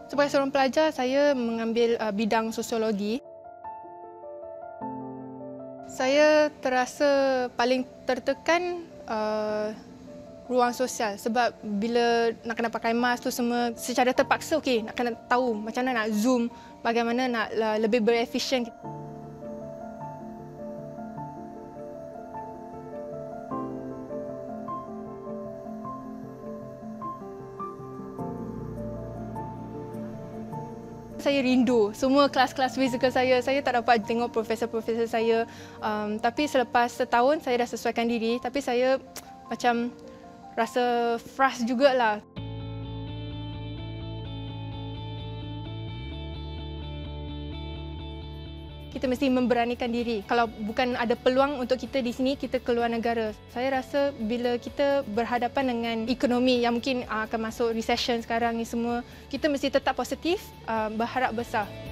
Sebagai seorang pelajar, saya mengambil bidang sosiologi. Saya terasa paling tertekan ruang sosial sebab bila nak kena pakai mask tu semua secara terpaksa, nak kena tahu macam mana nak Zoom, bagaimana nak lebih berefisien. Saya rindu semua kelas-kelas fizikal saya. Saya tak dapat tengok profesor-profesor saya. Tapi selepas setahun saya dah sesuaikan diri. Tapi saya macam rasa frust jugalah. Kita mesti memberanikan diri. Kalau bukan ada peluang untuk kita di sini, kita keluar negara. Saya rasa bila kita berhadapan dengan ekonomi yang mungkin akan masuk recession sekarang ni semua, kita mesti tetap positif, berharap besar.